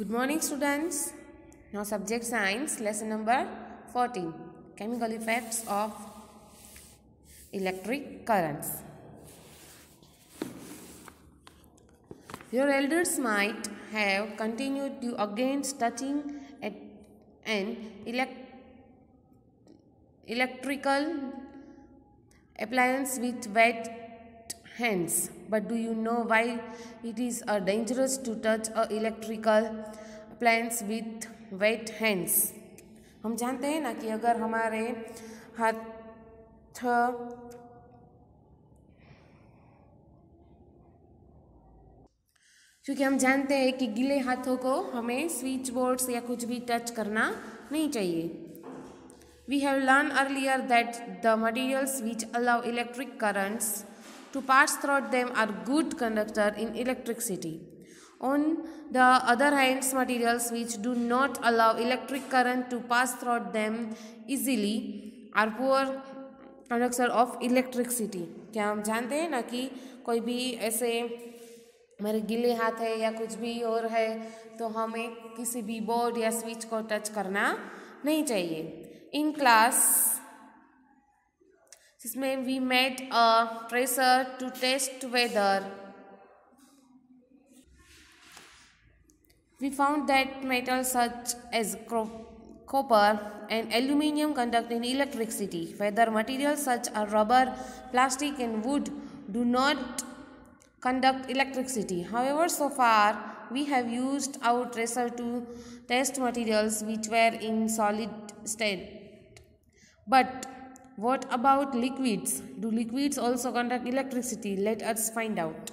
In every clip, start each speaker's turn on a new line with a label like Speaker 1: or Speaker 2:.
Speaker 1: Good morning, students. Now, subject science, lesson number 14, chemical effects of electric currents. Your elders might have continued you against touching at an electrical appliance with wet hands. But do you know why it is dangerous to touch an electrical appliance with wet hands? हम जानते हैं ना कि अगर हमारे हाथ क्योंकि हम जानते हैं कि गीले हाथों को हमें स्विच बोर्ड्स या कुछ भी टच करना नहीं चाहिए. We have learned earlier that the materials which allow electric currents to pass through them are good conductor in electricity. On the other hand, materials which do not allow electric current to pass through them easily are poor conductor of electricity. क्या हम जानते हैं ना कि कोई भी ऐसे हमारे गीले हाथ है या कुछ भी और है तो हमें किसी भी बोर्ड या स्विच को टच करना नहीं चाहिए. In class, जिसमें we made a tracer to test whether we found that metals such as copper and aluminium conduct in electricity, whether materials such as rubber, plastic and wood do not conduct electricity. However, so far we have used our tracer to test materials which were in solid state. But what about liquids? Do liquids also conduct electricity? Let us find out.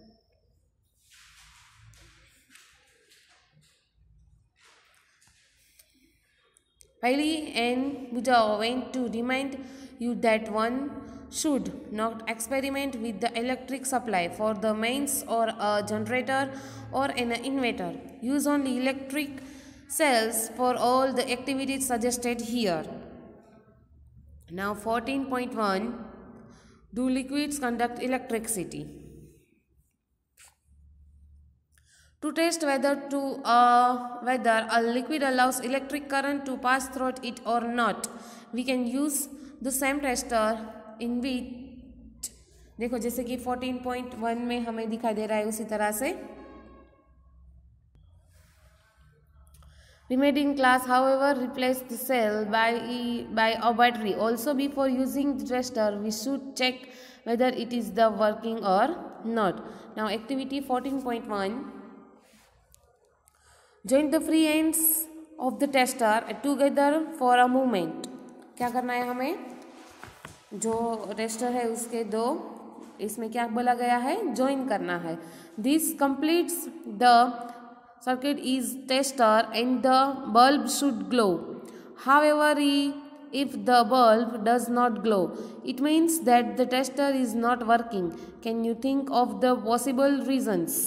Speaker 1: Bailey and Buddha went to remind you that one should not experiment with the electric supply for the mains or a generator or an inverter. Use only electric cells for all the activities suggested here. Now 14.1, do liquids conduct electricity? To test whether a liquid allows electric current to pass through it or not, we can use the same tester in which, देखो जैसे कि 14.1 में हमें दिखाई दे रहा है उसी तरह से. We made in class, however, replace the cell by a battery. Also, before using the tester, we should check whether it is the working or not. Now, activity 14.1. Join the free ends of the tester together for a moment. क्या करना है हमें? जो tester है उसके दो इसमें क्या बोला गया है? ज्वाइन करना है. This completes the circuit is tester and the bulb should glow. However, if the bulb does not glow, it means that the tester is not working. Can you think of the possible reasons?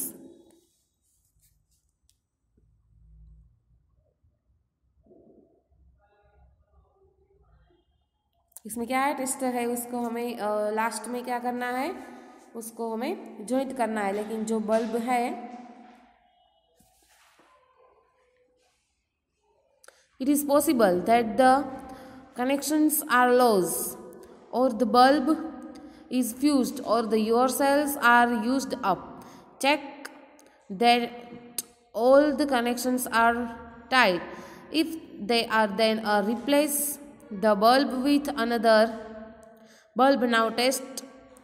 Speaker 1: इसमें क्या है? Tester है उसको हमें last में क्या करना है? उसको हमें जॉइंट करना है. लेकिन जो बल्ब है it is possible that the connections are lost or the bulb is fused or your cells are used up. Check that all the connections are tight. If they are, then replace the bulb with another bulb. Now test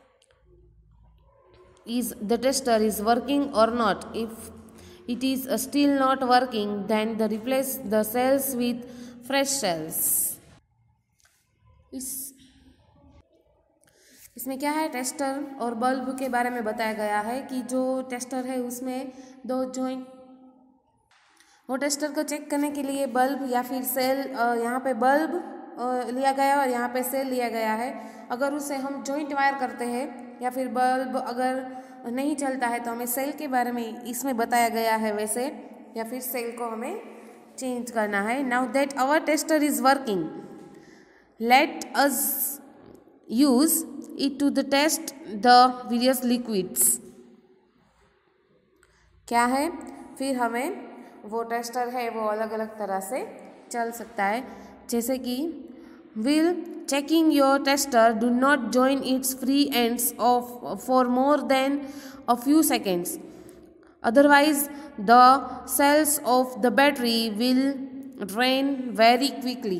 Speaker 1: is the tester is working or not. If it is still not working, then replace the cells with fresh cells. इसमें क्या है? Tester और bulb के बारे में बताया गया है कि जो टेस्टर है उसमें दो जॉइंट, वो टेस्टर को चेक करने के लिए बल्ब या फिर सेल, यहाँ पे बल्ब लिया गया और यहाँ पे सेल लिया गया है. अगर उसे हम जॉइंट वायर करते हैं या फिर बल्ब अगर नहीं चलता है तो हमें सेल के बारे में इसमें बताया गया है वैसे, या फिर सेल को हमें चेंज करना है. Now that our tester is working, let us use it to the test the various liquids. क्या है? फिर हमें वो टेस्टर है वो अलग अलग तरह से चल सकता है। जैसे कि will checking your tester, do not join its free ends of for more than a few seconds, otherwise the cells of the battery will drain very quickly.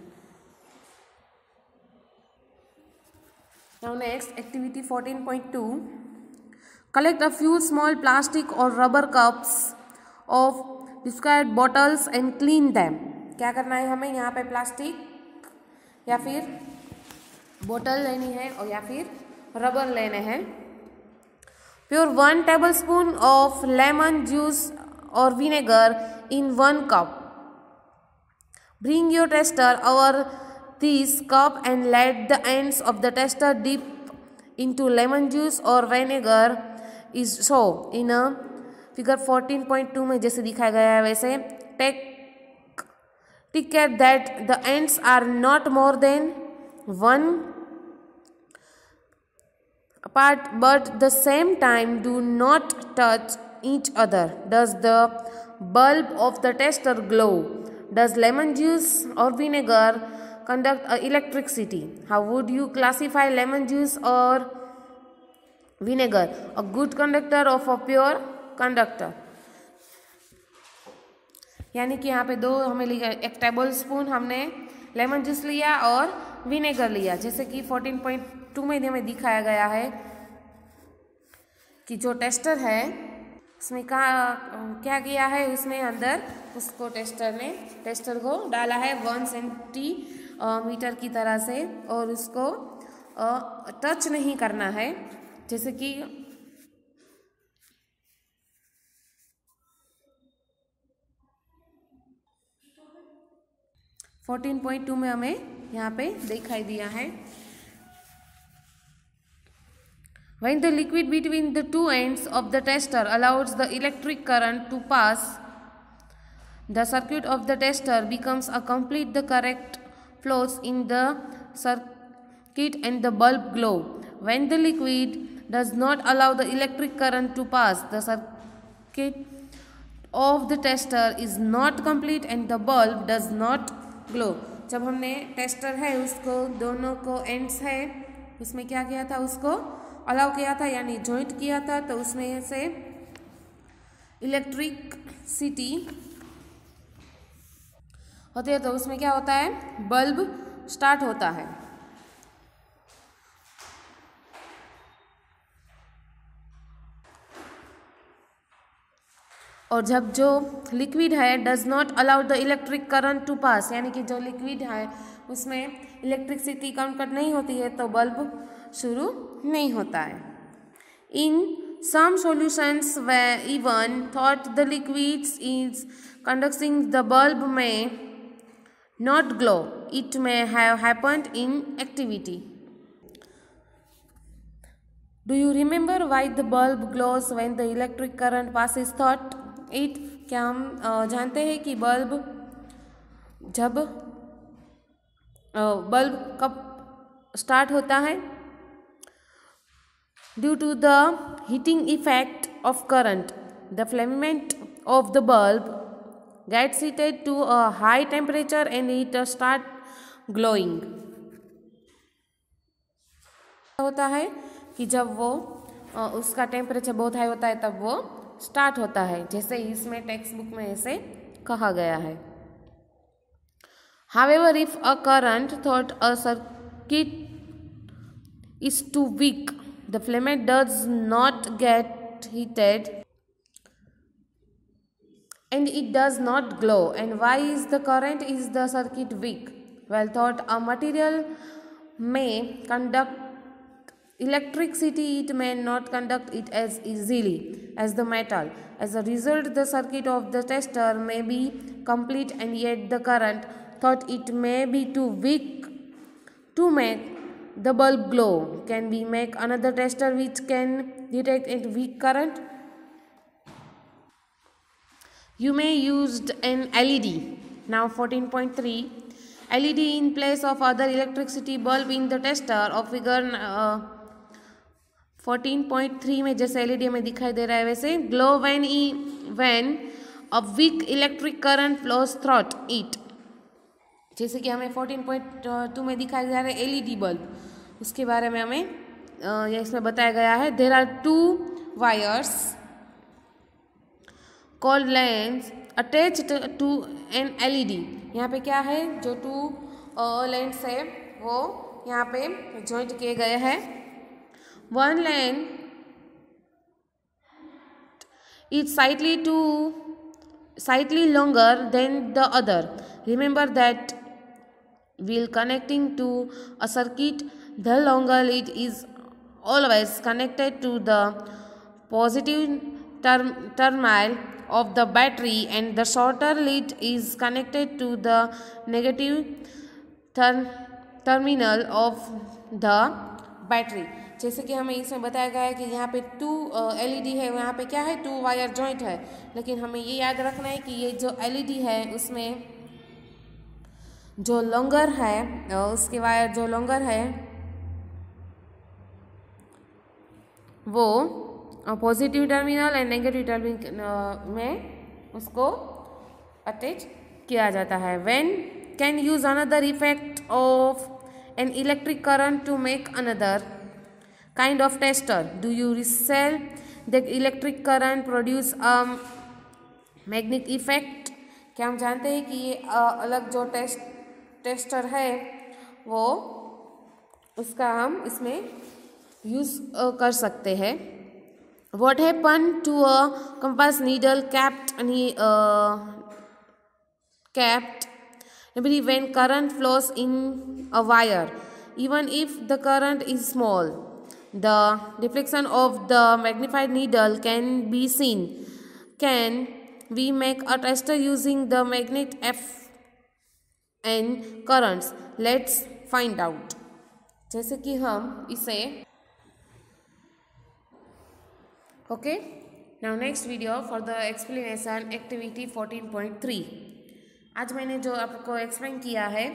Speaker 1: Now next, activity 14.2, collect a few small plastic or rubber cups of described bottles and clean them. क्या करना है हमें? यहाँ पे plastic या फिर बोतल लेनी है और या फिर रबर लेने हैं। Pure 1 tablespoon of lemon juice or vinegar in 1 cup. Bring your tester over this cup and let the ends of the tester dip into lemon juice or vinegar is so in a figure 14.2 में जैसे दिखाया गया है वैसे। Take care that the ends are not more than 1 apart, but the same time do not touch each other. Does the bulb of the tester glow? Does lemon juice or vinegar conduct electricity? How would you classify lemon juice or vinegar? A good conductor of a pure conductor. यानी कि यहाँ पे दो हमें लिया, 1 tablespoon हमने lemon juice लिया और विनेगर लिया। जैसे कि 14.2 में हमें दिखाया गया है कि जो टेस्टर है उसमें क्या किया है, उसमें अंदर उसको टेस्टर को डाला है 1 सेंटीमीटर की तरह से और उसको टच नहीं करना है। जैसे कि 14.2 में हमें यहाँ पे दिखाई दिया है। When the liquid between the two ends of the tester allows the electric current to pass, the circuit of the tester becomes a complete. The current flows in the circuit and the bulb glow. When the liquid does not allow the electric current to pass, the circuit of the tester is not complete and the bulb does not glow. जब हमने tester है उसको दोनों को ends है उसमें क्या किया था, उसको अलाउ किया था यानी जॉइंट किया था, तो उसमें से इलेक्ट्रिसिटी होती है तो उसमें क्या होता है, बल्ब स्टार्ट होता है। और जब जो लिक्विड है does not allow the electric current to pass, यानी कि जो लिक्विड है उसमें इलेक्ट्रिसिटी कंडक्ट नहीं होती है तो बल्ब शुरू नहीं होता है। In some solutions we even thought the liquids is conducting the bulb may not glow, it may have happened in activity. Do you remember why the bulb glows when the electric current passes through it? क्या हम जानते हैं कि जब bulb कब start होता है? Due to the heating effect of current the filament of the bulb gets heated to a high temperature and it start glowing. होता है कि जब वो उसका टेम्परेचर बहुत हाई होता है तब वो स्टार्ट होता है, जैसे इसमें टेक्स्ट बुक में ऐसे कहा गया है। However, if a current thought a circuit is too weak, the filament does not get heated and it does not glow. And why is the current is the circuit weak? Well, thought a material may conduct electricity, it may not conduct it as easily as the metal. As a result, the circuit of the tester may be complete and yet the current thought it may be too weak to make the bulb glow. Can we make another tester which can detect a weak current? You may use an LED. Now 14.3, LED in place of other electricity bulb in the tester of figure 14.3 में जैसे LED में दिखाई दे रहा है वैसे। Glow when a weak electric current flows through it. जैसे कि हमें 14.2 में दिखाया जा रहा है एलईडी बल्ब, उसके बारे में हमें यह इसमें बताया गया है। There are 2 wires called lens attached to an LED. यहाँ पे क्या है, जो 2 लेंस है वो यहाँ पे जॉइंट किए गए हैं। One lens is slightly longer than the other. Remember that while connecting to a circuit, the longer lead is always connected to the positive terminal of the battery and the shorter lead is connected to the negative terminal of the battery। जैसे कि हमें इसमें बताया गया है कि यहाँ पे 2 एलईडी है, यहाँ पे क्या है 2 वायर जॉइंट है, लेकिन हमें ये याद रखना है कि ये जो एलईडी है उसमें जो लॉन्गर है, उसके वायर जो लॉन्गर है वो positive terminal and negative terminal में उसको अटैच किया जाता है। When can use another effect of an electric current to make another kind of tester? Do you sell that electric current produce a magnetic effect? क्या हम जानते हैं कि ये अलग जो टेस्टर है वो उसका हम इसमें यूज़ कर सकते हैं। What happened to a compass needle capped when current flows in a wire? Even if the current is small, the deflection of the magnified needle can be seen. Can we make a tester using the magnet F and currents? Let's find out. जैसे कि हम इसे okay. Now next video for the explanation activity 14.3। आज मैंने जो आपको explain किया है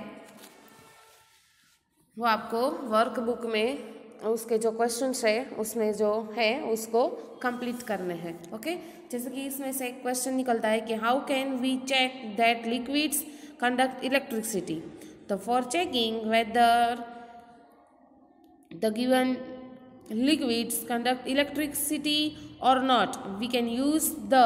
Speaker 1: वो आपको वर्कबुक में उसके जो क्वेश्चंस है उसमें जो है उसको कंप्लीट करने हैं। ओके, जैसे कि इसमें से एक क्वेश्चन निकलता है कि how can we check that liquids conduct electricity. तो for checking whether the given liquids conduct electricity और not, we can use the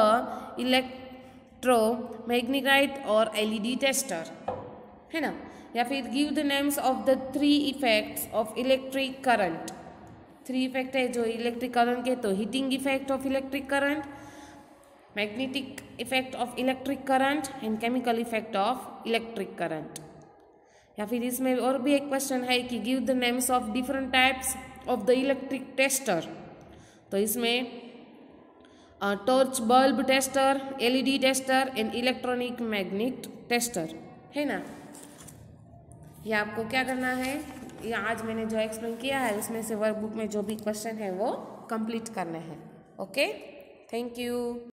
Speaker 1: electromagnet और एलईडी टेस्टर, है ना। या फिर give the names of the 3 effects of electric current. 3 effect है जो electric current के, तो heating effect of electric current, magnetic effect of electric current and chemical effect of electric current. या फिर इसमें और भी एक क्वेश्चन है कि give the names of different types of the electric tester. तो इसमें torch bulb tester, LED tester and electronic magnet tester, है ना। ये आपको क्या करना है, ये आज मैंने जो एक्सप्लेन किया है उसमें से वर्कबुक में जो भी क्वेश्चन है वो कंप्लीट करने हैं। Okay, thank you.